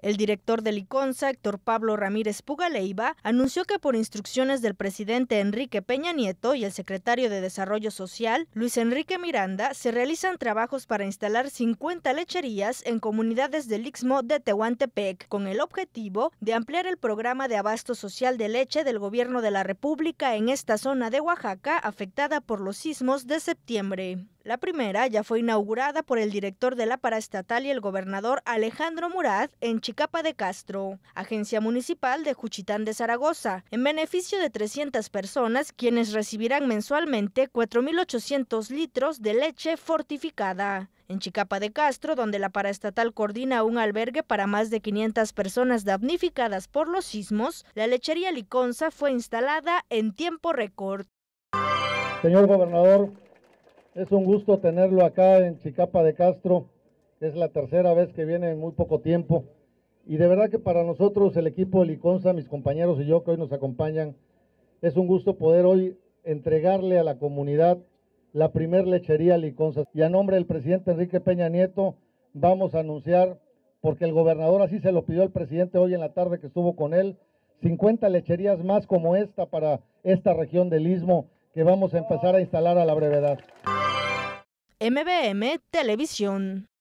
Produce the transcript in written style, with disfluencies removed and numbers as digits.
El director del Liconza, Héctor Pablo Ramírez Pugaleiva, anunció que por instrucciones del presidente Enrique Peña Nieto y el secretario de Desarrollo Social, Luis Enrique Miranda, se realizan trabajos para instalar 50 lecherías en comunidades del Istmo de Tehuantepec, con el objetivo de ampliar el programa de abasto social de leche del Gobierno de la República en esta zona de Oaxaca afectada por los sismos de septiembre. La primera ya fue inaugurada por el director de la paraestatal y el gobernador Alejandro Murat en Chicapa de Castro, agencia municipal de Juchitán de Zaragoza, en beneficio de 300 personas, quienes recibirán mensualmente 4.800 litros de leche fortificada. En Chicapa de Castro, donde la paraestatal coordina un albergue para más de 500 personas damnificadas por los sismos, la lechería Liconza fue instalada en tiempo récord. Señor gobernador, es un gusto tenerlo acá en Chicapa de Castro, es la tercera vez que viene en muy poco tiempo, y de verdad que para nosotros, el equipo de Liconza, mis compañeros y yo que hoy nos acompañan, es un gusto poder hoy entregarle a la comunidad la primer lechería Liconza. Y a nombre del presidente Enrique Peña Nieto vamos a anunciar, porque el gobernador así se lo pidió el presidente hoy en la tarde que estuvo con él, 50 lecherías más como esta para esta región del Istmo que vamos a empezar a instalar a la brevedad. MBM Televisión.